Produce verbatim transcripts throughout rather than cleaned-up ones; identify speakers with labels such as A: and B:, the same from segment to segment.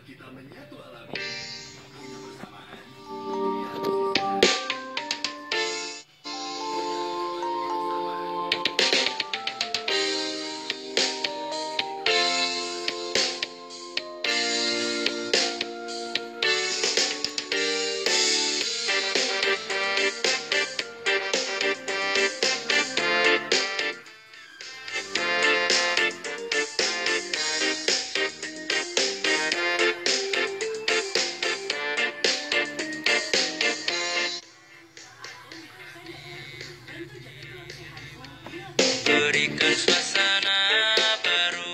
A: Berikan suasana baru,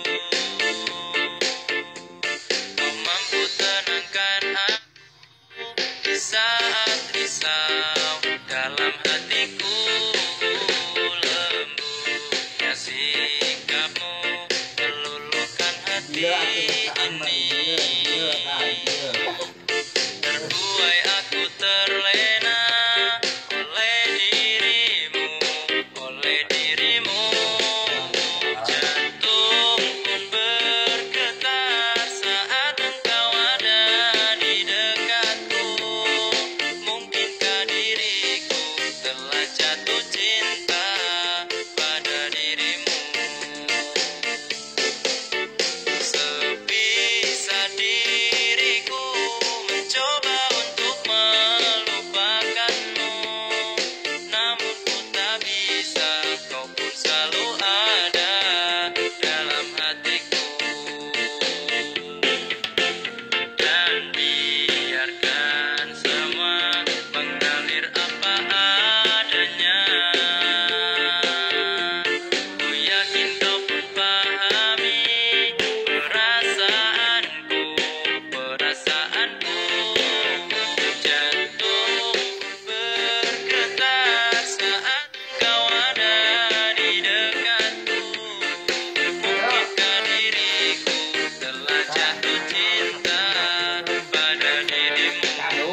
A: kau mampu tenangkan aku di saat risau. Dalam hatiku lembutnya sikapmu meluluhkan hati ini. Terbuai aku terlena oleh dirimu, oleh dirimu. Jantung pun bergetar saat engkau ada di dekatku. Mungkinkah diriku telah jatuh cinta pada dirimu? Sebisa diriku mencoba untuk melupakanmu, namun ku tak bisa. Kau pun selalu ada dalam hatiku. Dan biarkan semua mengalir apa adanya. Ku yakin kau pun pahami perasaanku, perasaanku. Jantung bergetar saat kau ada di dekatku. Mungkinkah diriku telah jatuh cinta pada dirimu?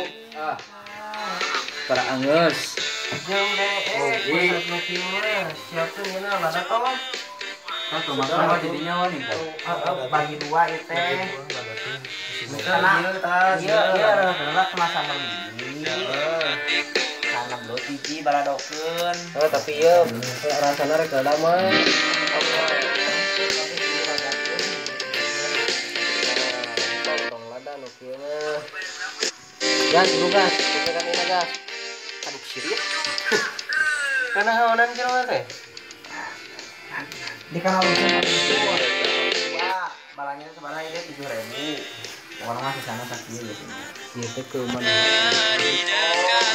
B: Para anggus.
C: Jeung deh, eh, pas nu kieu mah siapkeun geuna lada tolong.
B: Nah, tuh masalah jadinya wani kan.
C: Bagi dua ieu teh.
B: Karena
C: Ieu ieu rada kemasan begini. Karena belum tiji baladokeun.
B: Oh, tapi ieu rasana rek rada mah. Tong lada nu kieu mah. Gas, dulu gas. Bukan ini gas.
C: Aduh sirit. Kana haonan kieu teh. Di kana urusan dua balanya sebenarnya dia tujuh ribu. Orang mah kesana sakieu gitu.
B: Ieu teh ke mana?
A: Di dekat